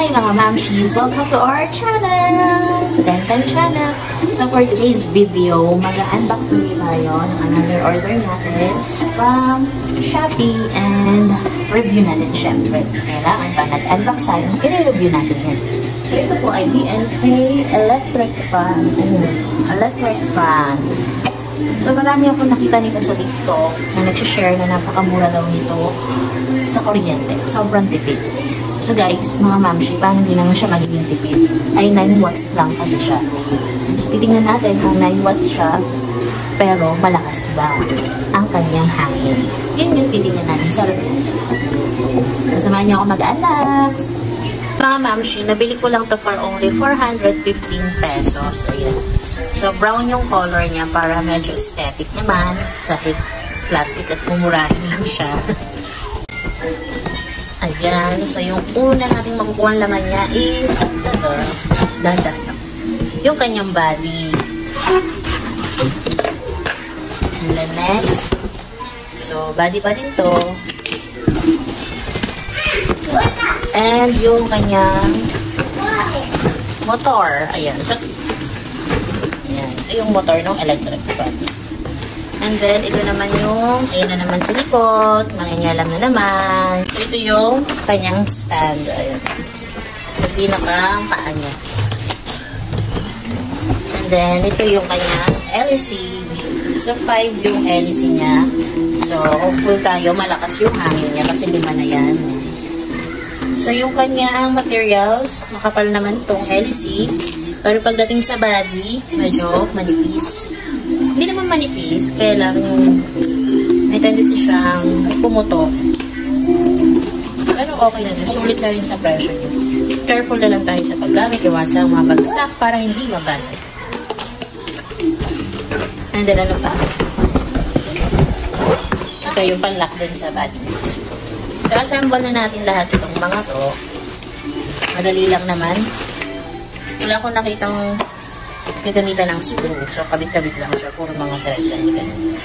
Hi mga mamshis! Welcome to our channel! Tentan channel! So for today's video, mag-unbox ulit tayo ng another order natin from Shopee and review natin syempre. Kailangan pa nag-unbox tayo, i-review natin yan. So ito po ay B&K electric fan. Electric fan. So marami akong nakita nito sa TikTok na nagsishare na napakamura daw nito sa kuryente. Sobrang tipid. So guys, mga mamshi, paano hindi naman siya magiging tipid? Ay 9 watts lang kasi siya. So titingnan natin kung 9 watts siya, pero malakas ba ang kanyang hangin? Yun yung titingnan natin sa review. Kasamahan niyo ako mag-unbox. Mga mamshi, nabili ko lang to for only 415 pesos. Ayan. So brown yung color niya para medyo aesthetic naman. Kahit plastic at pumurahin lang siya. Ayan. So, yung una nating makukuha ang laman niya is yung kanyang body. And then next. So, body pa din to. And yung kanyang motor. Ayan. So, ayan. Ito yung motor ng electric fan. And then, ito naman yung, ayan na naman sa likod, manginyalam na naman. So, ito yung kanyang stand. Ayan. Yung pinakang paa niya. And then, ito yung kanyang LEC. So, 5 yung LEC niya. So, hopeful tayo, malakas yung hangin niya kasi 5 na yan. So, yung kanyang materials, makapal naman itong LEC. Pero pagdating sa body, medyo manipis. Hindi naman manipis, kaya lang may tendency siyang pumutok. Pero okay na din. Sulit na rin sa pressure niya. Careful na lang tayo sa paggamit. Iwasang mabagsak para hindi mabasag. And then ano pa? Ito yung panlock din sa body. So, assemble na natin lahat itong mga to. Madali lang naman. Wala akong nakitang gagamitan ng screw. So, kabit-kabit lang siya. Puro mga thread lang.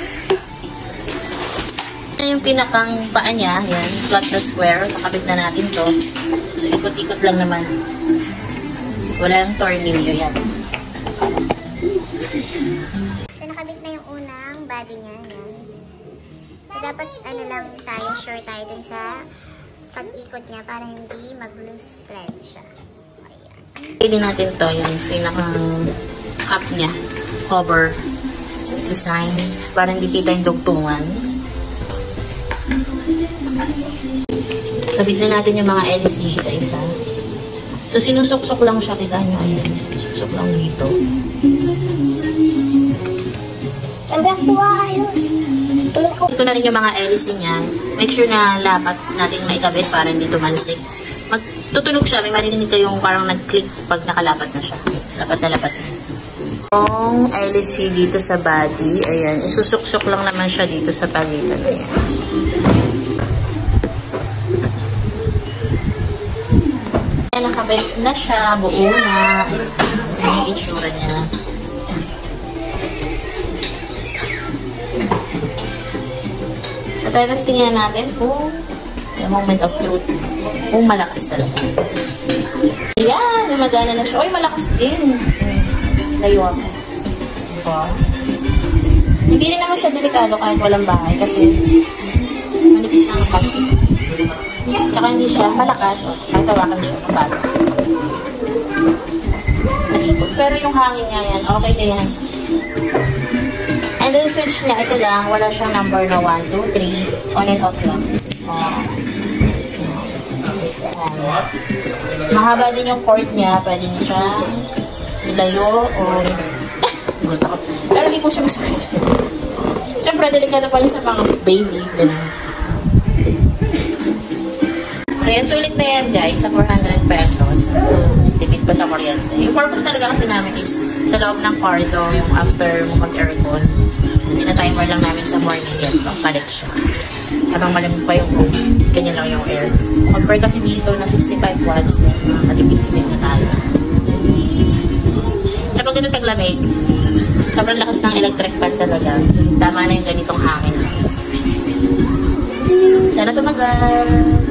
Ayan yung pinakang paa niya. Ayan, flat na square. Nakabit na natin to. So, ikot-ikot lang naman. Walang tornilyo yan. So, nakabit na yung unang body niya. Ayan. So, dapat ano lang tayo, sure tayo dun sa pag-ikot niya para hindi mag-loose thread siya. Pwede natin to, yung pinakang cup niya, cover design, para hindi kita yung dugtungan. Kabit na natin yung mga LEC isa-isa. So, sinusuksok lang siya, kita nyo, ayun, suksok lang dito. Ito na rin yung mga LEC niya. Make sure na lapat natin maikabit para hindi tumansik. Tutunog siya, may marinig kayong parang nag-click pag nakalapat na siya. Lapat na lapat. Yung LEC dito sa body, ayan, isusuksok lang naman siya dito sa pagitan. Ayan. Ayan, nakabit na siya, buo na. Ayan yung itsura niya. So, testingin natin kung yung moment of truth. Kung malakas talaga. Ayan, lumagana na siya. Uy, malakas din. Layo ako. Diba? Hindi rin naman siya delikado kahit walang bahay kasi manipis na ang plastic. Tsaka hindi siya malakas. O, kahit tawakan siya ng bago. Naikot. Pero yung hangin niya yan, okay na yan. And then switch niya, ito lang. Wala siyang number na 1, 2, 3. On and off lang. Mahaba din yung cord niya. Pwede niya siya ilayo o pero hindi po siya masakit. Siyempre, delikado pa rin sa mga baby. So, yan, sulit na yan, guys. Sa 400 pesos. Tipid pa sa kuryente. Yung purpose talaga kasi namin is sa loob ng kwarto, yung after mo mag-aircon. Tina-timer lang namin sa morning yan. Palit siya. Habang malamig pa yung room, ganyan lang yung air. Compare kasi dito na 65 watts, makatipid-tipid na tayo. Sa pag ito taglamig, sobrang lakas ng electric fan talaga. So, tama na yung ganitong hangin. Sana tumagal.